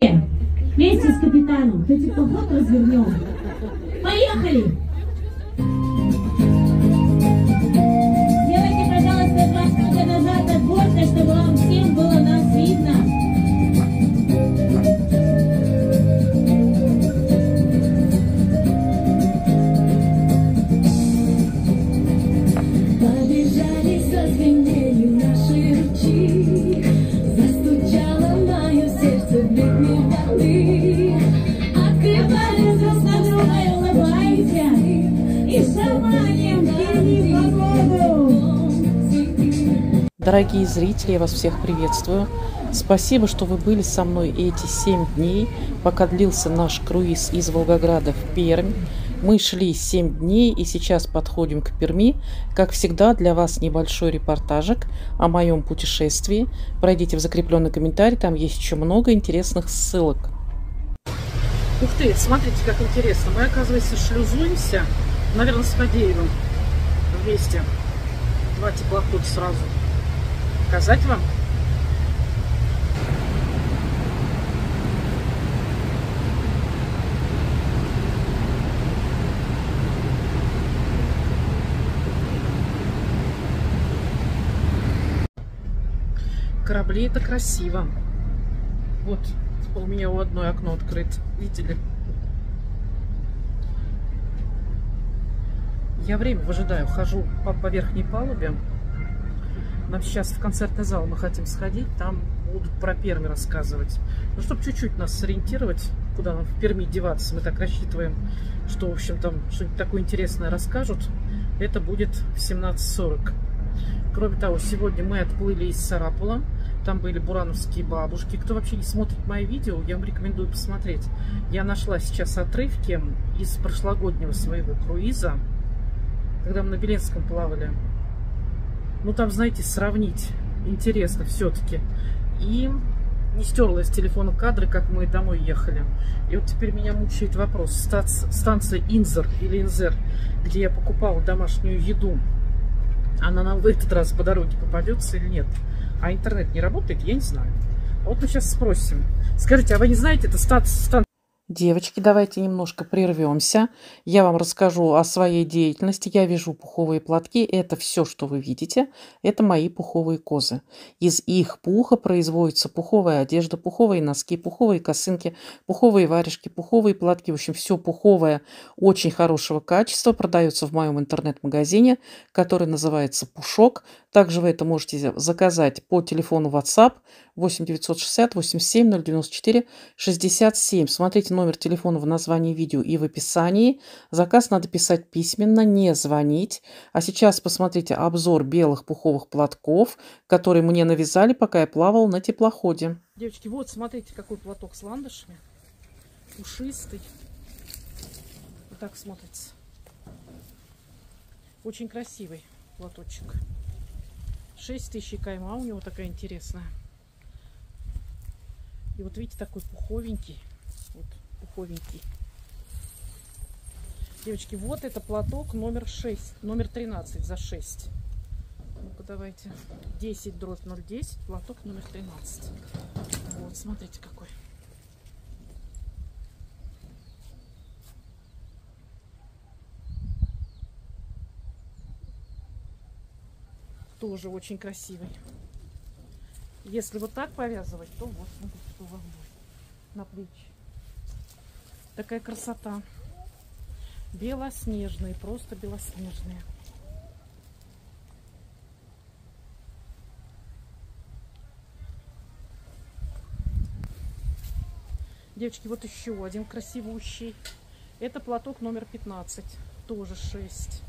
Вместе с капитаном теплоход развернем. Поехали! Сделайте, пожалуйста, 2 шага назад от борта, чтобы вам всем было нас видно. Побежали, зазвенели наши ручьи, застучало мое сердце в ритме волны. Открывали друг на друга и улыбайся, и с шаманием пили погоду. Дорогие зрители, я вас всех приветствую. Спасибо, что вы были со мной эти 7 дней, пока длился наш круиз из Волгограда в Пермь. Мы шли 7 дней и сейчас подходим к Перми. Как всегда, для вас небольшой репортажик о моем путешествии. Пройдите в закрепленный комментарий, там есть еще много интересных ссылок. Ух ты, смотрите, как интересно. Мы, оказывается, шлюзуемся, наверное, с Фадеевым вместе. 2 теплохода сразу. Показать вам? Корабли — это красиво. Вот у меня у одной окно открыто. Видели? Я время выжидаю. Хожу по верхней палубе. Нам сейчас в концертный зал мы хотим сходить. Там будут про Пермь рассказывать. Ну, чтобы чуть-чуть нас сориентировать, куда нам в Перми деваться. Мы так рассчитываем, что, в общем, там что-нибудь такое интересное расскажут. Это будет в 17:40. Кроме того, сегодня мы отплыли из Сарапула. Там были бурановские бабушки. Кто вообще не смотрит мои видео, я вам рекомендую посмотреть. Я нашла сейчас отрывки из прошлогоднего своего круиза, когда мы на Беленском плавали. Ну, там, знаете, сравнить интересно все-таки. И не стерла из телефона кадры, как мы домой ехали. И вот теперь меня мучает вопрос. Станция Инзер или Инзер, где я покупала домашнюю еду, она нам в этот раз по дороге попадется или нет? А интернет не работает, я не знаю. Вот мы сейчас спросим. Скажите, а вы не знаете, это станция... Девочки, давайте немножко прервемся. Я вам расскажу о своей деятельности. Я вяжу пуховые платки. Это все, что вы видите. Это мои пуховые козы. Из их пуха производится пуховая одежда, пуховые носки, пуховые косынки, пуховые варежки, пуховые платки. В общем, все пуховое очень хорошего качества продается в моем интернет-магазине, который называется Пушок. Также вы это можете заказать по телефону WhatsApp 8 960 87 094 67. Смотрите номер телефона в названии видео и в описании. Заказ надо писать письменно, не звонить. А сейчас посмотрите обзор белых пуховых платков, которые мне навязали, пока я плавал на теплоходе. Девочки, вот смотрите, какой платок с ландышами. Пушистый. Вот так смотрится. Очень красивый платочек. 6000 кайма у него такая интересная. И вот видите, такой пуховенький. Вот, пуховенький. Девочки, вот это платок номер 6, номер 13 за 6. Ну-ка, давайте. 10/010, платок номер 13. Вот, смотрите какой. Тоже очень красивый. Если вот так повязывать, то вот, смотрите, что вам будет на плечи. Такая красота. Белоснежные, просто белоснежные. Девочки, вот еще один красивущий. Это платок номер 15, тоже 6.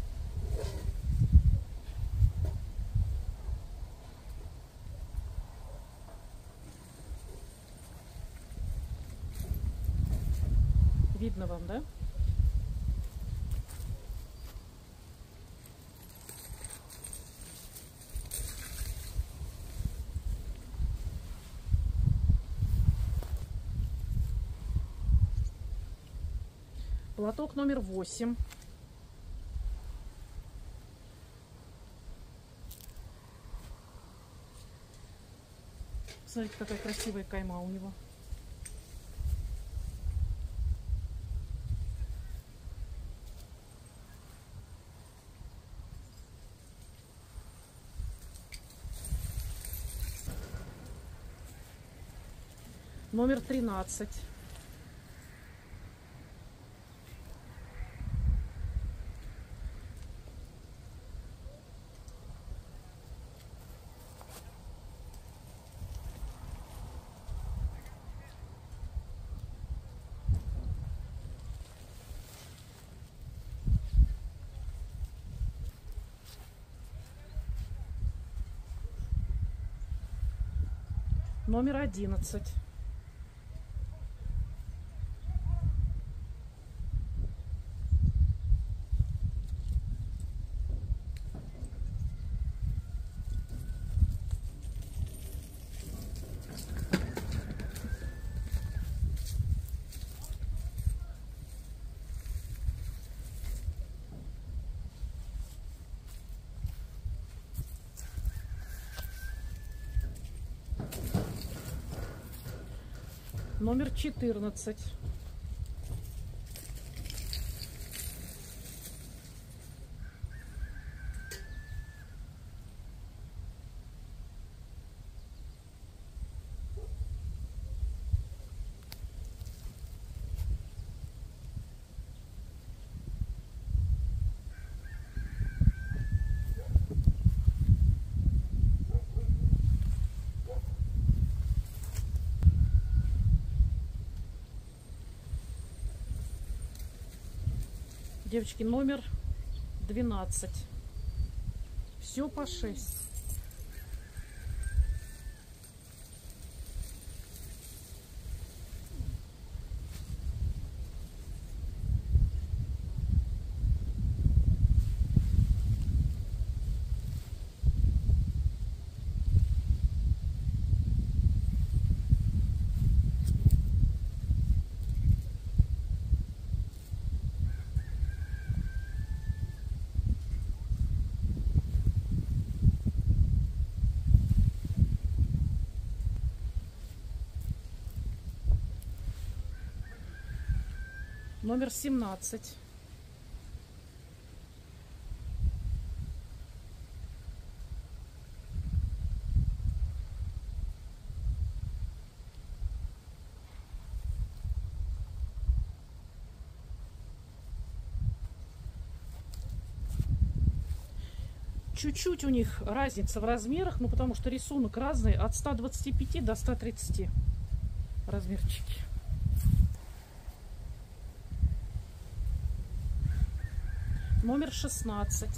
Видно вам, да? Платок номер 8. Смотрите, какая красивая кайма у него. Номер 13. Номер 11. Номер 14. Девочки, номер 12. Все по 6. Номер 17. Чуть-чуть у них разница в размерах, ну потому что рисунок разный, от 125 до 130 размерчики. Номер 16.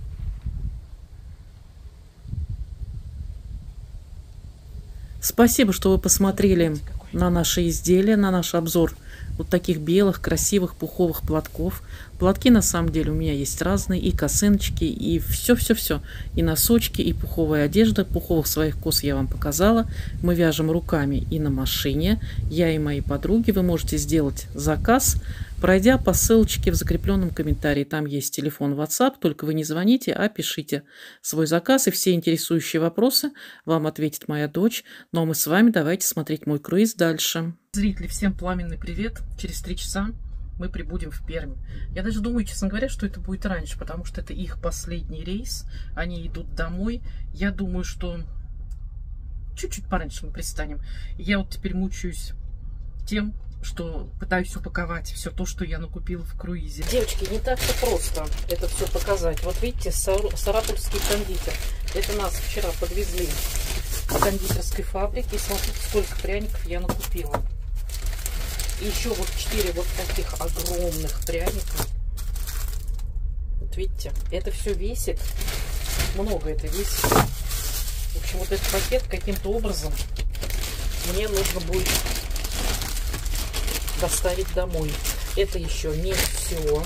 Спасибо, что вы посмотрели на наши изделия, на наш обзор вот таких белых, красивых пуховых платков. Платки на самом деле у меня есть разные, и косыночки, и все-все-все. И носочки, и пуховая одежда. Пуховых своих кос я вам показала. Мы вяжем руками и на машине. Я и мои подруги. Вы можете сделать заказ, пройдя по ссылочке в закрепленном комментарии. Там есть телефон WhatsApp, только вы не звоните, а пишите свой заказ. И все интересующие вопросы вам ответит моя дочь. Ну а мы с вами давайте смотреть мой круиз дальше. Зрители, всем пламенный привет. Через 3 часа мы прибудем в Пермь. Я даже думаю, честно говоря, что это будет раньше, потому что это их последний рейс. Они идут домой. Я думаю, что чуть-чуть пораньше мы пристанем. Я вот теперь мучаюсь тем, что пытаюсь упаковать все то, что я накупила в круизе. Девочки, не так-то просто это все показать. Вот видите, саратовский кондитер. Это нас вчера подвезли к кондитерской фабрике. И смотрите, сколько пряников я накупила. И еще вот 4 вот таких огромных пряника. Вот видите, это все весит. Много это весит. В общем, вот этот пакет каким-то образом мне нужно будет доставить домой. Это еще не все.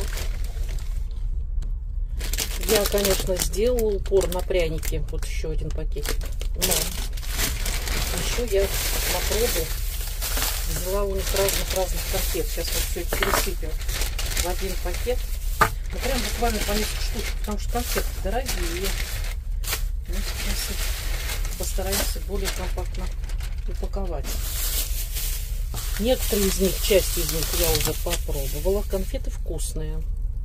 Я, конечно, сделала упор на пряники. Вот еще один пакетик. Но еще я на пробу взяла у них разных конфет. Сейчас вот все это пересыпем в один пакет. Ну, прям буквально по несколько штук, потому что конфеты дорогие. Ну, сейчас их постараемся более компактно упаковать. Некоторые из них, часть из них я уже попробовала. Конфеты вкусные.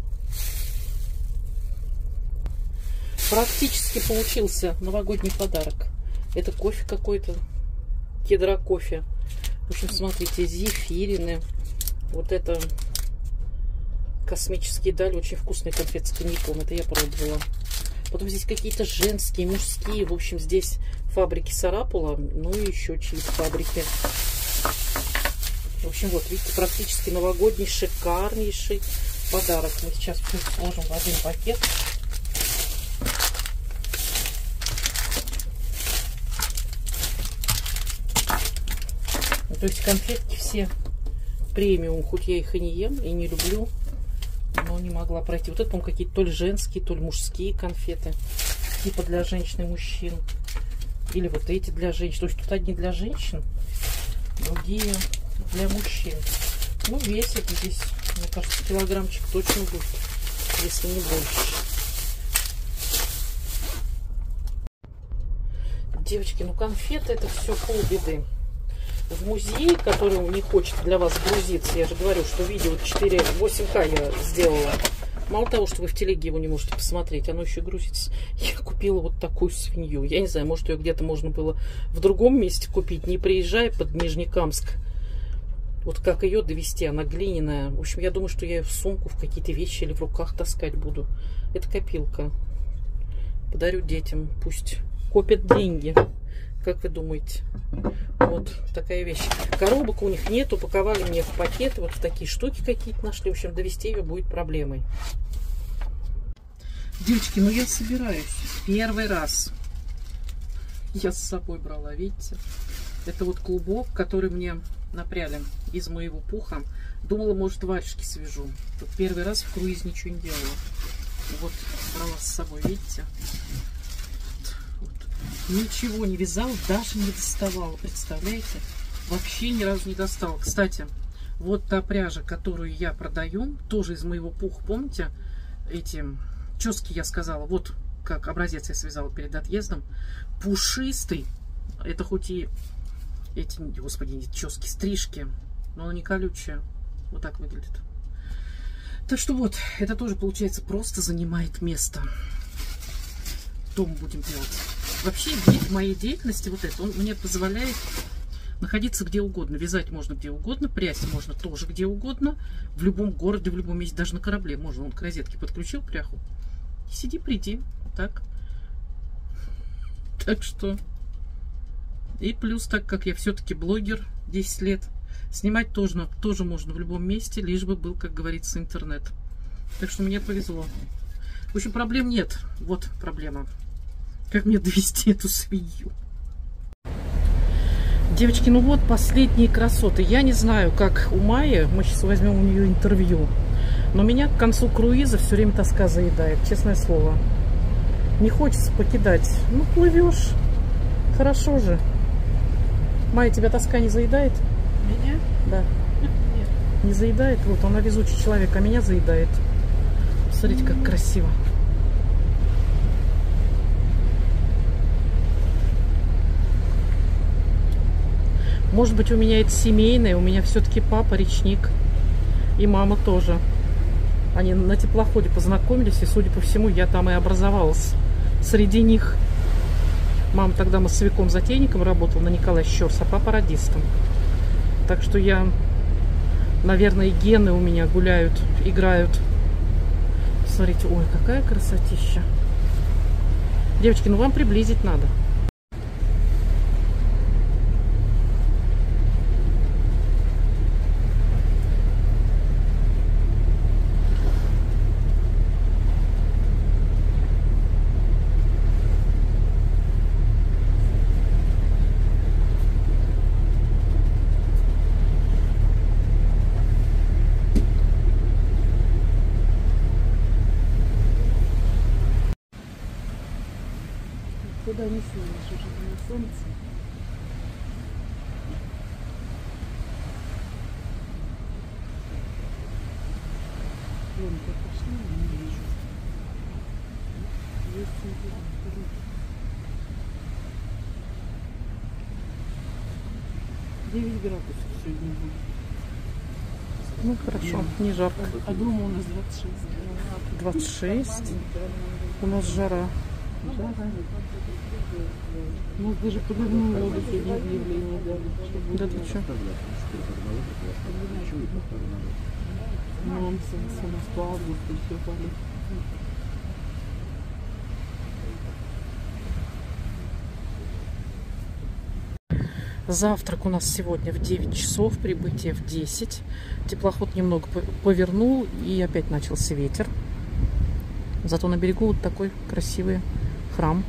Практически получился новогодний подарок. Это кофе какой-то, кедра кофе. В общем, смотрите, зефирины. Вот это космические дали. Очень вкусные конфеты с коньяком. Это я пробовала. Потом здесь какие-то женские, мужские. В общем, здесь фабрики Сарапула. Ну и еще чьи-то фабрики. В общем, вот, видите, практически новогодний, шикарнейший подарок. Мы сейчас все сложим в один пакет. То есть конфетки все премиум, хоть я их и не ем, и не люблю, но не могла пройти. Вот это, по-моему, какие-то то ли женские, то ли мужские конфеты, типа для женщин и мужчин. Или вот эти для женщин. То есть тут одни для женщин, другие для мужчин. Ну, весит здесь, мне кажется, килограммчик точно будет, если не больше. Девочки, ну конфеты это все полбеды. В музей, который не хочет для вас грузиться, я же говорю, что видео 8К я сделала. Мало того, что вы в телеге его не можете посмотреть, оно еще грузится. Я купила вот такую свинью. Я не знаю, может, ее где-то можно было в другом месте купить, не приезжая под Нижнекамск. Вот как ее довести, она глиняная. В общем, я думаю, что я ее в сумку, в какие-то вещи или в руках таскать буду. Это копилка. Подарю детям, пусть копят деньги. Как вы думаете? Вот такая вещь. Коробок у них нет, упаковали мне в пакеты. Вот в такие штуки какие-то нашли. В общем, довести ее будет проблемой. Девочки, ну я собираюсь. Первый раз. Я с собой брала, видите? Это вот клубок, который мне напряли из моего пуха. Думала, может, варежки свяжу. Тут первый раз в круиз ничего не делала. Вот брала с собой, видите? Ничего не вязала, даже не доставала, представляете? Вообще ни разу не достала. Кстати, вот та пряжа, которую я продаю, тоже из моего пуха, помните? Эти чески я сказала, вот как образец я связала перед отъездом. Пушистый. Это хоть и эти, господи, чески, стрижки, но она не колючая. Вот так выглядит. Так что вот, это тоже, получается, просто занимает место. Дом будем делать. Вообще, вид моей деятельности, вот это, он мне позволяет находиться где угодно. Вязать можно где угодно, прясть можно тоже где угодно. В любом городе, в любом месте, даже на корабле можно. Он к розетке подключил пряху. И сиди, приди. Так. Так что... И плюс, так как я все-таки блогер 10 лет, снимать тоже можно в любом месте, лишь бы был, как говорится, интернет. Так что мне повезло. В общем, проблем нет. Вот проблема. Как мне довести эту свинью? Девочки, ну вот последние красоты. Я не знаю, как у Майи. Мы сейчас возьмем у нее интервью. Но меня к концу круиза все время тоска заедает. Честное слово. Не хочется покидать. Ну, плывешь. Хорошо же. Майя, тебя тоска не заедает? Меня? Да. Нет. Не заедает? Вот, она везучий человек, а меня заедает. Смотрите, как красиво. Может быть, у меня это семейное, у меня все-таки папа речник, и мама тоже. Они на теплоходе познакомились, и, судя по всему, я там и образовалась среди них. Мама тогда массовиком-затейником работала на Николая Щерса, а папа радистом. Так что я, наверное, гены у меня гуляют, играют. Смотрите, ой, какая красотища. Девочки, ну вам приблизить надо. Куда не сунешь уже на солнце. Лунка пошла, не вижу. 9 градусов сегодня будет. Ну хорошо, не жарко. А дома у нас 26. 26. У нас жара. У нас даже подливную воду сегодня объявление дали. Да ты что? Нонсенс, у нас по августу все пали. Завтрак у нас сегодня в 9 часов, прибытие в 10. Теплоход немного повернул и опять начался ветер. Зато на берегу вот такой красивый храм.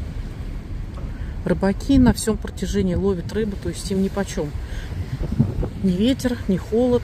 Рыбаки на всем протяжении ловят рыбу, то есть им нипочем. Ни ветер, ни холод.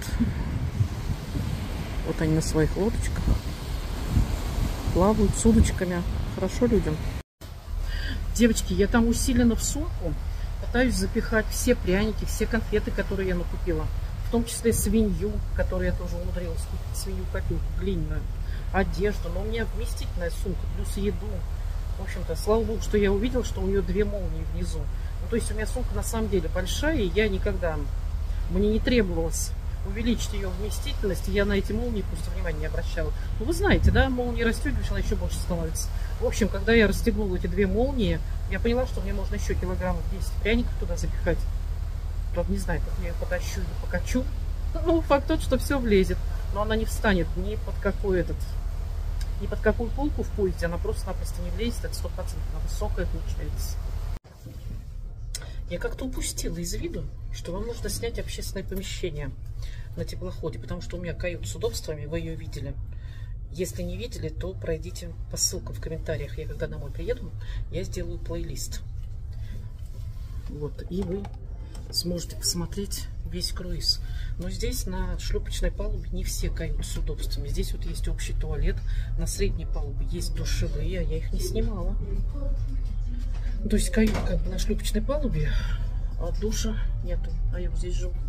Вот они на своих лодочках плавают с удочками. Хорошо людям. Девочки, я там усиленно в сумку пытаюсь запихать все пряники, все конфеты, которые я накупила. В том числе свинью, которую я тоже умудрилась купить, свинью-копилку глиняную, одежду. Но у меня вместительная сумка, плюс еду. В общем-то, слава богу, что я увидела, что у нее 2 молнии внизу. Ну, то есть у меня сумка на самом деле большая, и я никогда... Мне не требовалось увеличить ее вместительность, и я на эти молнии просто внимания не обращала. Ну, вы знаете, да, молнии расстегиваешь, она еще больше становится. В общем, когда я расстегнула эти 2 молнии, я поняла, что мне можно еще килограммов 10 пряников туда запихать. Правда, не знаю, как я ее потащу или покачу. Ну, факт тот, что все влезет. Но она не встанет ни под какой ни под какую полку в поезде, она просто-напросто не влезет, это 100%, она высокая получается. Я как-то упустила из виду, что вам нужно снять общественное помещение на теплоходе, потому что у меня каюта с удобствами, вы ее видели. Если не видели, то пройдите по ссылкам в комментариях. Я когда домой приеду, я сделаю плейлист. Вот, и вы сможете посмотреть весь круиз. Но здесь на шлюпочной палубе не все каюты с удобствами. Здесь вот есть общий туалет. На средней палубе есть душевые, а я их не снимала. То есть кают как бы на шлюпочной палубе, а душа нету. А я вот здесь живу.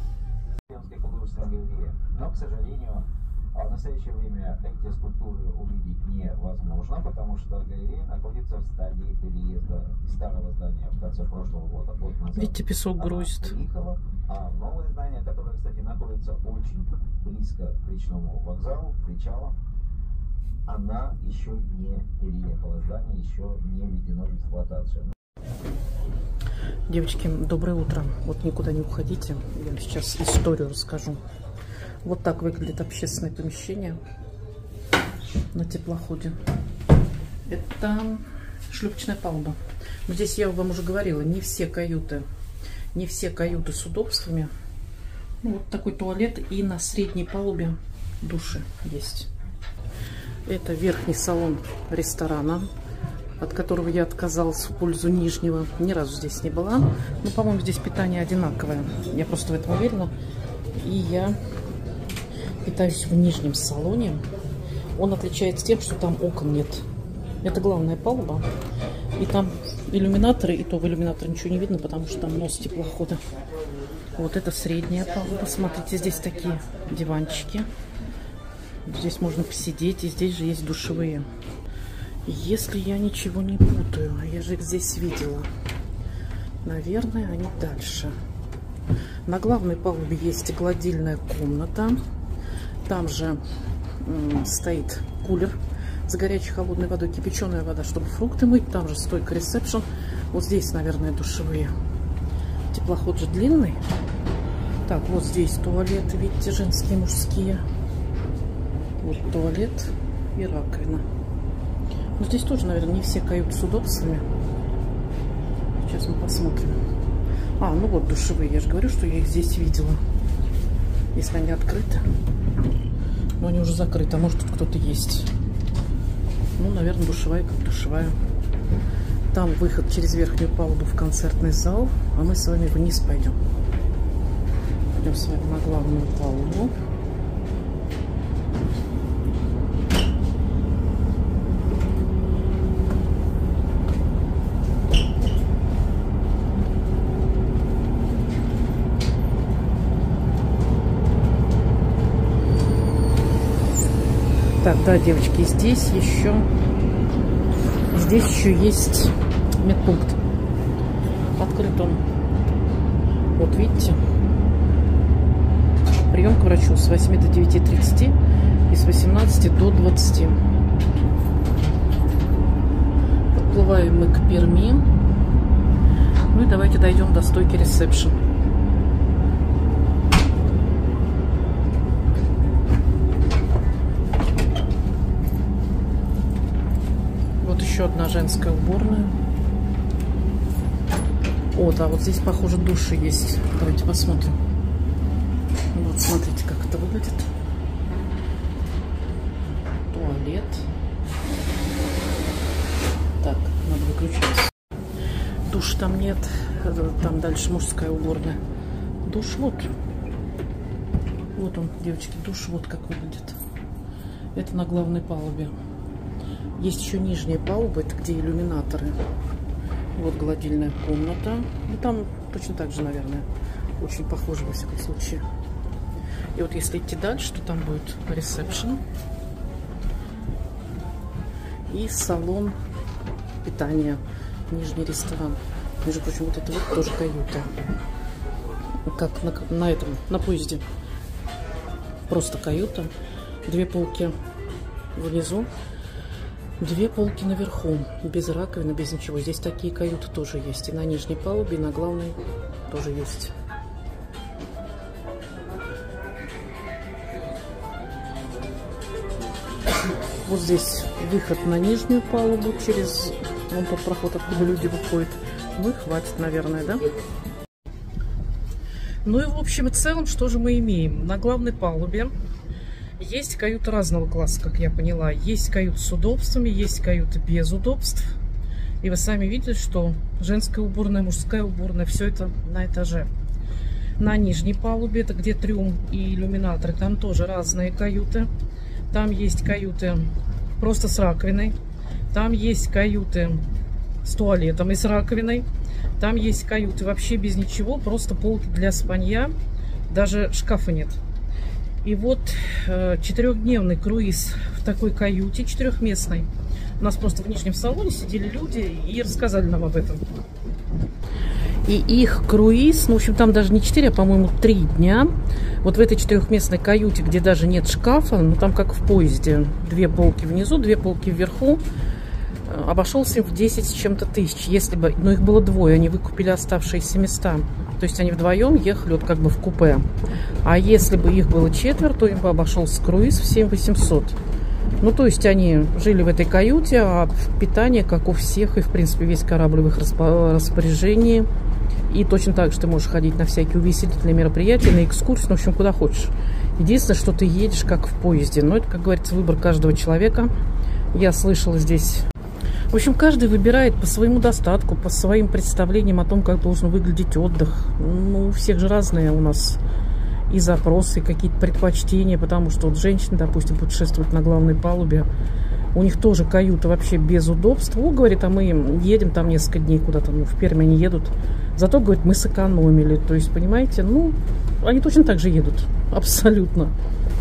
Но, к сожалению, в настоящее время эти скульптуры увидеть невозможно, потому что галерея находится в стадии переезда из старого здания в конце прошлого года. Год назад. Видите, песок грузит. Приехала, а новое здание, которое, кстати, находится очень близко к речному вокзалу, причалу, она еще не переехала. Здание еще не введено в эксплуатацию. Девочки, доброе утро. Вот никуда не уходите. Я вам сейчас историю расскажу. Вот так выглядит общественное помещение на теплоходе. Это шлюпочная палуба. Но здесь я вам уже говорила, не все каюты с удобствами. Ну, вот такой туалет, и на средней палубе души есть. Это верхний салон ресторана, от которого я отказалась в пользу нижнего. Ни разу здесь не была. Но, по-моему, здесь питание одинаковое. Я просто в этом уверена. И я питаюсь в нижнем салоне. Он отличается тем, что там окон нет. Это главная палуба. И там иллюминаторы, и то в иллюминаторе ничего не видно, потому что там нос теплохода. Вот это средняя палуба. Смотрите, здесь такие диванчики. Здесь можно посидеть, и здесь же есть душевые. Если я ничего не путаю, я же их здесь видела. Наверное, они дальше. На главной палубе есть гладильная комната. Там же стоит кулер с горячей холодной водой, кипяченая вода, чтобы фрукты мыть. Там же стойка ресепшн. Вот здесь, наверное, душевые. Теплоход же длинный. Так, вот здесь туалеты, видите, женские, мужские. Вот туалет и раковина. Но здесь тоже, наверное, не все каюты с удобствами. Сейчас мы посмотрим. А, ну вот душевые. Я же говорю, что я их здесь видела. Если они открыты. Но они уже закрыты. А может, тут кто-то есть. Ну, наверное, душевая как душевая. Там выход через верхнюю палубу в концертный зал. А мы с вами вниз пойдем. Пойдем с вами на главную палубу. Так, да, девочки, здесь еще есть медпункт. Открыт он. Вот видите. Прием к врачу с 8 до 9:30 и с 18 до 20. Подплываем мы к Перми. Ну и давайте дойдем до стойки ресепшн. Вот еще одна женская уборная. О, да, вот здесь, похоже, души есть. Давайте посмотрим. Вот, смотрите, как это выглядит. Туалет. Так, надо выключать. Душ там нет. Там дальше мужская уборная. Душ вот. Вот он, девочки, душ вот как выглядит. Это на главной палубе. Есть еще нижняя палуба, это где иллюминаторы. Вот гладильная комната. Ну, там точно так же, наверное. Очень похоже, во всяком случае. И вот если идти дальше, то там будет ресепшн. И салон питания. Нижний ресторан. Между прочим, вот это вот тоже каюта. Как на поезде. Просто каюта. 2 полки внизу. 2 полки наверху, без раковины, без ничего. Здесь такие каюты тоже есть. И на нижней палубе, и на главной тоже есть. Вот здесь выход на нижнюю палубу через вон тот проход, откуда люди выходят. Ну и хватит, наверное, да? Ну и в общем и целом, что же мы имеем? На главной палубе есть каюты разного класса, как я поняла. Есть каюты с удобствами, есть каюты без удобств. И вы сами видели, что женская уборная, мужская уборная, все это на этаже. На нижней палубе, это где трюм и иллюминаторы, там тоже разные каюты. Там есть каюты просто с раковиной. Там есть каюты с туалетом и с раковиной. Там есть каюты вообще без ничего, просто полки для спанья. Даже шкафа нет. И вот 4-дневный круиз в такой каюте, 4-местной. У нас просто в нижнем салоне сидели люди и рассказали нам об этом. И их круиз, ну, в общем, там даже не 4, а, по-моему, 3 дня. Вот в этой 4-местной каюте, где даже нет шкафа, ну, там как в поезде. 2 полки внизу, 2 полки вверху. Обошелся им в 10 с чем-то тысяч. Если бы, ну, их было 2, они выкупили оставшиеся места. То есть они вдвоем ехали вот как бы в купе. А если бы их было 4, то им бы обошелся круиз в 7800. Ну, то есть они жили в этой каюте, а питание, как у всех, и, в принципе, весь корабль в их распоряжении. И точно так же ты можешь ходить на всякие увеселительные мероприятия, на экскурсии, ну, в общем, куда хочешь. Единственное, что ты едешь как в поезде. Но это, как говорится, выбор каждого человека. Я слышала здесь... В общем, каждый выбирает по своему достатку, по своим представлениям о том, как должен выглядеть отдых. Ну, у всех же разные у нас и запросы, и какие-то предпочтения, потому что вот женщины, допустим, путешествуют на главной палубе, у них тоже каюта вообще без удобств. О, говорит, а мы едем там несколько дней куда-то, ну, в Пермь они едут. Зато, говорит, мы сэкономили. То есть, понимаете, ну, они точно так же едут. Абсолютно.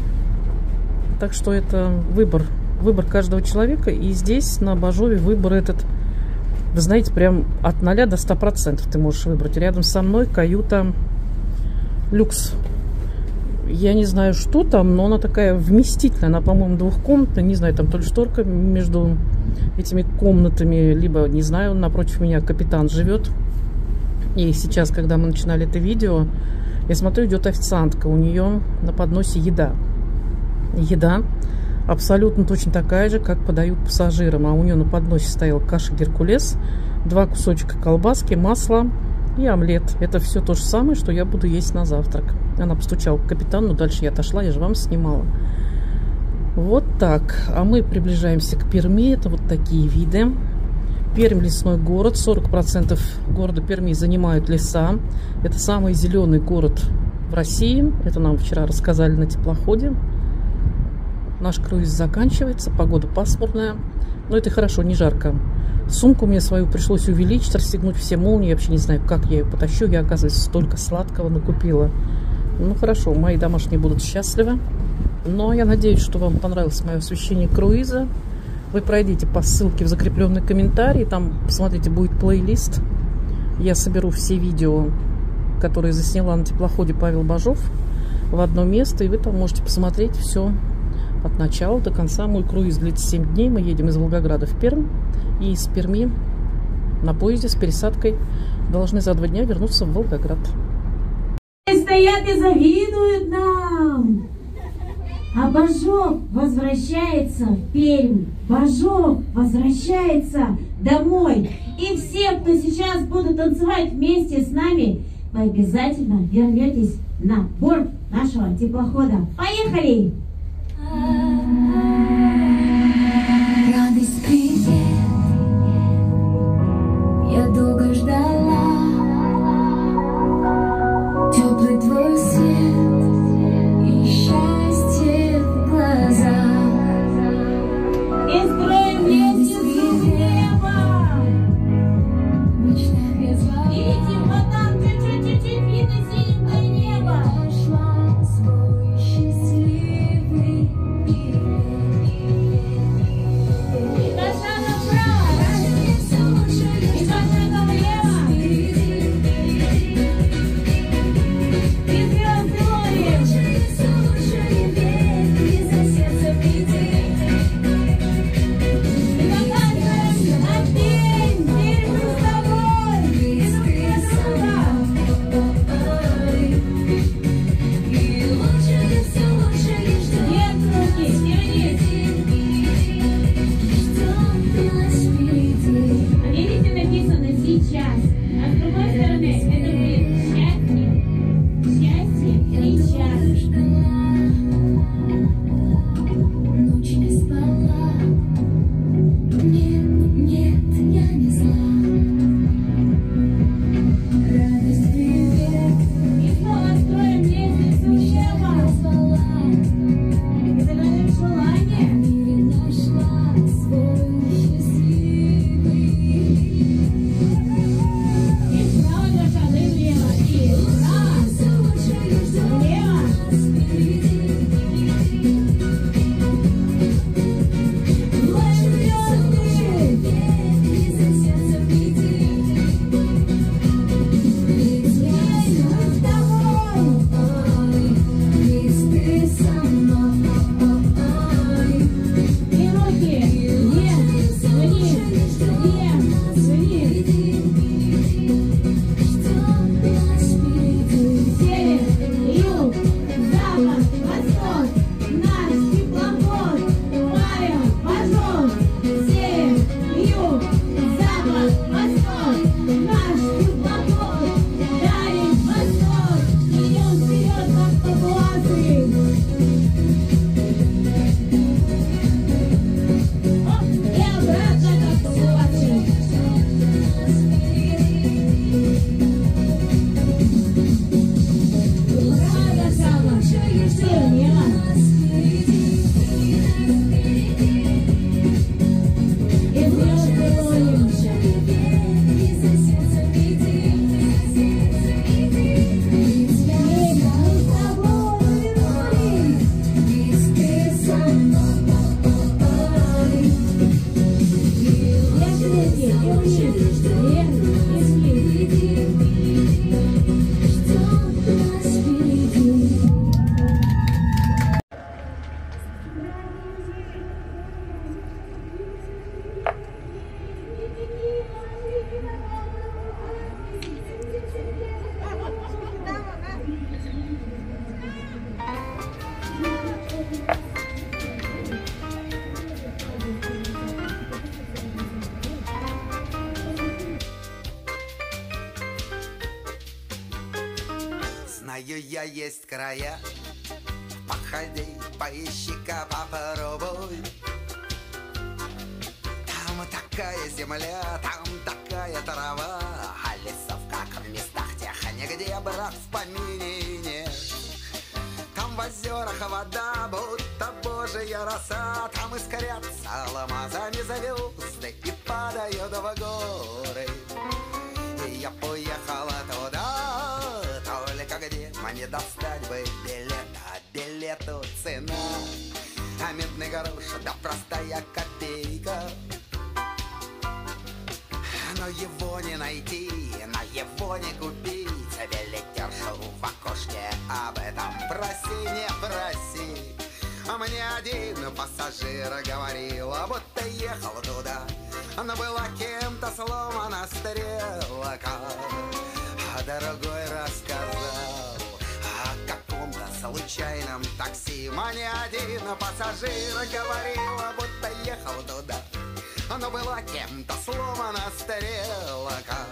Так что это выбор каждого человека. И здесь, на Бажове, выбор этот, вы знаете, прям от 0 до 100% ты можешь выбрать. Рядом со мной каюта люкс. Я не знаю, что там, но она такая вместительная. Она, по-моему, двухкомнатная. Не знаю, там то ли шторка между этими комнатами, либо, не знаю, напротив меня капитан живет. И сейчас, когда мы начинали это видео, я смотрю, идет официантка. У нее на подносе еда. Еда абсолютно точно такая же, как подают пассажирам. А у нее на подносе стоял каша геркулес, 2 кусочка колбаски, масло и омлет. Это все то же самое, что я буду есть на завтрак. Она постучала к капитану, дальше я отошла, я же вам снимала. Вот так. А мы приближаемся к Перми. Это вот такие виды. Пермь — лесной город. 40% города Перми занимают леса. Это самый зеленый город в России. Это нам вчера рассказали на теплоходе. Наш круиз заканчивается. Погода пасмурная. Но это хорошо, не жарко. Сумку мне свою пришлось увеличить, расстегнуть все молнии. Я вообще не знаю, как я ее потащу. Я, оказывается, столько сладкого накупила. Ну хорошо, мои домашние будут счастливы. Но я надеюсь, что вам понравилось мое освещение круиза. Вы пройдите по ссылке в закрепленный комментарий. Там, посмотрите, будет плейлист. Я соберу все видео, которые засняла на теплоходе Павел Бажов, в одно место. И вы там можете посмотреть все От начала до конца. Мой круиз длится 7 дней. Мы едем из Волгограда в Пермь. И из Перми на поезде с пересадкой должны за 2 дня вернуться в Волгоград. Стоят и завидуют нам. А Бажов возвращается в Пермь. Бажов возвращается домой. И все, кто сейчас будут танцевать вместе с нами, вы обязательно вернетесь на борт нашего теплохода. Поехали! Радость, привет. Я долго ждала теплый твой свет и счастье в глазах. И строим лестницу в небо. В мечтах я звала. Видите, вот там чуть-чуть видно синенькое небо. Нашла свой счастливый билет. И пошла направо, и пошла влево. И звезды ловим. И показываем на день. Теперь мы с тобой. И друг для друга. Вверх руки, вверх. А видите, написано сейчас. А с другой стороны это будет счастье. Счастье сейчас. Ночь не спала. Нет, я не зла. Радость, привет. И снова строим лестницу в небо. Звала. И загадаем желание. В мире нашла свой счастливый. И справа 2 шага и влево. И справа, влево. Вот звезды. Мы с тобой. И руки вверх, вниз, вверх, вниз. Север, юг, запад, восток. Наш теплоход Павел Бажов. Север, юг, запад, восток. Наш теплоход Дальний Восток. Идем вперед, как папуасы. Оп, и обратно, как папуасы. Правда, сама. Слева. И звезды ловим. Время мы с тобой вернулись. Вверх руки и вниз. Вверх и вниз. Знаю я есть края, походи, поищи-ка, попробуй. Там такая земля, там такая трава, а лесов, как в местах тех, нигде, брат, в помине нет. Там в озерах вода, будто божья роса, там искрятся алмазами звезды и падают в горы. И я поехала туда, только где мне достать бы билет, а билету цена, а медный грош, да простая копейка. Но его не найти, но его не купить, билетершу в окошке об этом проси, не проси. А мне один пассажир говорил, будто ехал туда, но была кем-то сломана стрелка. А другой рассказал о каком-то случайном такси. Мне один пассажир говорил, будто ехал туда, но была кем-то сломана стрелка.